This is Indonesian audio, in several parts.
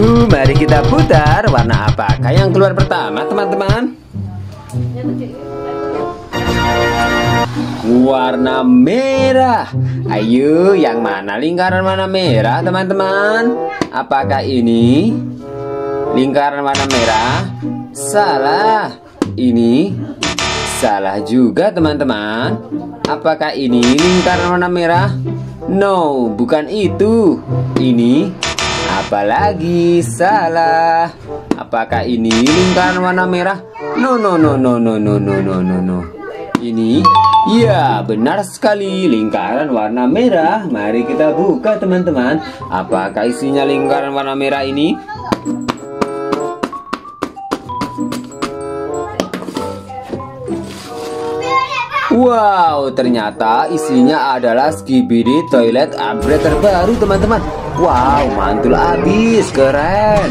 Mari kita putar. Warna apakah yang keluar pertama, teman-teman? Warna merah. Ayo, yang mana lingkaran warna merah, teman-teman? Apakah ini lingkaran warna merah? Salah. Ini salah juga, teman-teman. Apakah ini lingkaran warna merah? No, bukan itu. Ini apalagi salah. Apakah ini lingkaran warna merah? No, no, no, no, no, no, no, no, no, no. Ini, ya, benar sekali, lingkaran warna merah. Mari kita buka, teman-teman. Apakah isinya lingkaran warna merah ini? Wow, ternyata isinya adalah Skibidi Toilet upgrade terbaru, teman-teman. Wow, mantul abis, keren.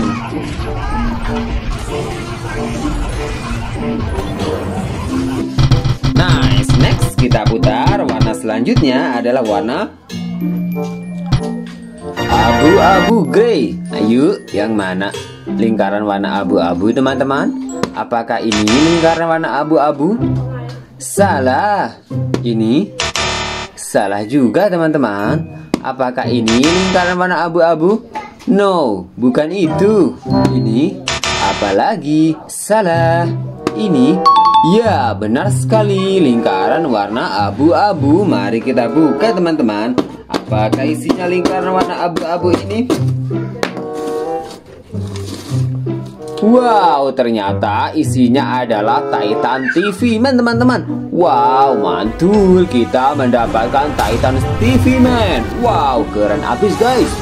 Nice, next kita putar. Warna selanjutnya adalah warna abu-abu grey. Ayo, yang mana lingkaran warna abu-abu, teman-teman? Apakah ini lingkaran warna abu-abu? Salah. Ini salah juga, teman-teman. Apakah ini lingkaran warna abu-abu? No, bukan itu. Ini apalagi salah. Ini, ya, benar sekali, lingkaran warna abu-abu. Mari kita buka, teman-teman. Apakah isinya lingkaran warna abu-abu ini? Wow, ternyata isinya adalah Titan TV Man, teman-teman. Wow, mantul, kita mendapatkan Titan TV Man. Wow, keren abis, guys.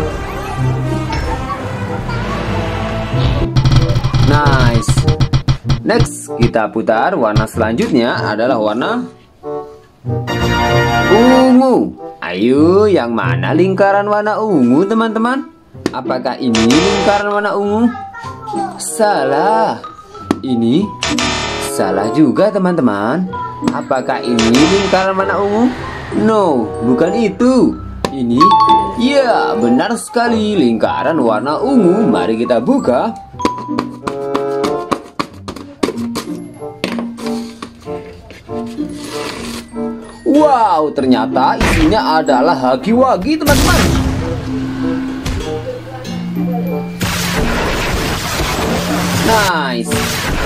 Nice. Next, kita putar. Warna selanjutnya adalah warna ungu. Ayo, yang mana lingkaran warna ungu, teman-teman? Apakah ini lingkaran warna ungu? Salah. Ini salah juga, teman-teman. Apakah ini lingkaran warna ungu? No, bukan itu. Ini, ya, benar sekali, lingkaran warna ungu. Mari kita buka. Wow, ternyata isinya adalah Huggy-Wuggy, teman-teman. Nice.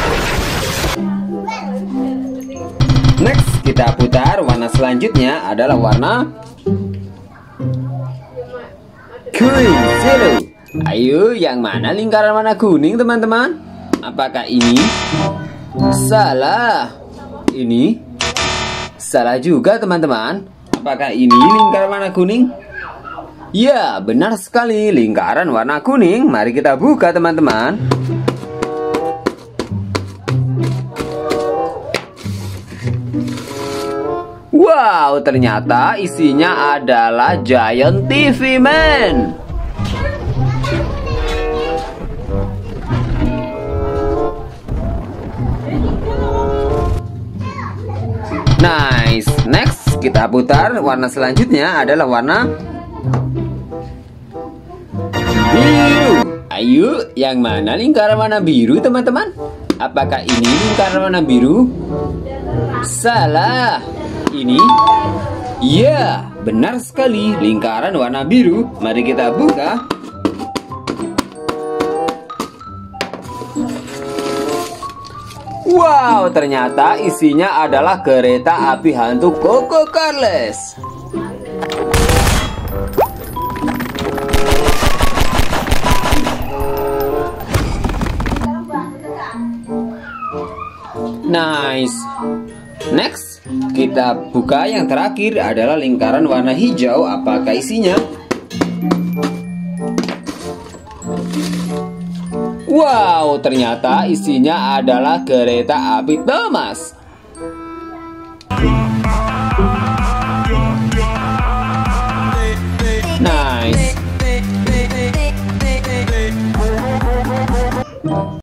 Next, kita putar. Warna selanjutnya adalah warna kuning zero. Ayo, yang mana lingkaran warna kuning, teman-teman? Apakah ini? Salah. Ini salah juga, teman-teman. Apakah ini lingkaran warna kuning? Ya, benar sekali, lingkaran warna kuning. Mari kita buka, teman-teman. Wow, ternyata isinya adalah Giant TV Man. Nice. Next, kita putar. Warna selanjutnya adalah warna biru. Ayo, yang mana lingkaran warna biru, teman-teman? Apakah ini lingkaran warna biru? Salah. Ini, ya, benar sekali, lingkaran warna biru. Mari kita buka. Wow, ternyata isinya adalah kereta api hantu Coco Carles. Nice. Next, kita buka. Yang terakhir adalah lingkaran warna hijau. Apakah isinya? Wow, ternyata isinya adalah kereta api Thomas.